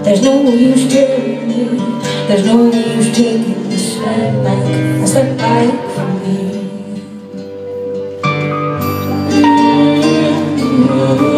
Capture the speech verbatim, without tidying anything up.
There's no use telling me, there's no use taking a step back, a step back from me.